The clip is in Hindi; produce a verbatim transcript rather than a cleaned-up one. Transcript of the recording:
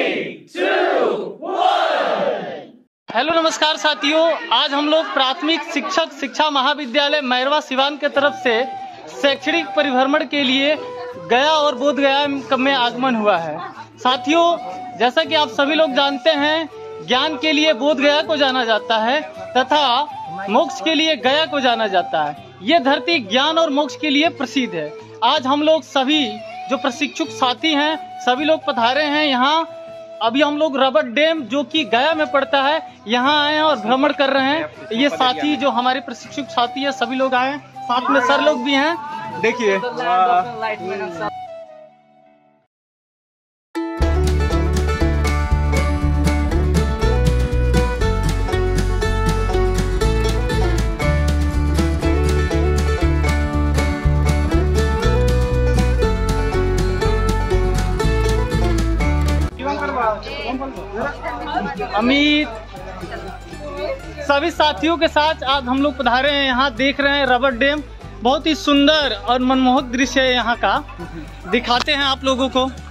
हेलो नमस्कार साथियों, आज हम लोग प्राथमिक शिक्षक शिक्षा महाविद्यालय मैरवा सिवान के तरफ से शैक्षणिक परिभ्रमण के लिए गया और बोध गया में आगमन हुआ है। साथियों, जैसा कि आप सभी लोग जानते हैं, ज्ञान के लिए बोध गया को जाना जाता है तथा मोक्ष के लिए गया को जाना जाता है। ये धरती ज्ञान और मोक्ष के लिए प्रसिद्ध है। आज हम लोग सभी जो प्रशिक्षुक साथी हैं, सभी लोग पधारे हैं यहाँ। अभी हम लोग रबर डैम जो कि गया में पड़ता है, यहाँ आए हैं और भ्रमण कर रहे हैं। ये साथी जो हमारे प्रशिक्षुक साथी है, सभी लोग आए हैं, साथ में सर लोग भी हैं। देखिए अमित, सभी साथियों के साथ आज हम लोग पधारे हैं यहाँ। देख रहे हैं रबर डैम, बहुत ही सुंदर और मनमोहक दृश्य है यहाँ का। दिखाते हैं आप लोगों को।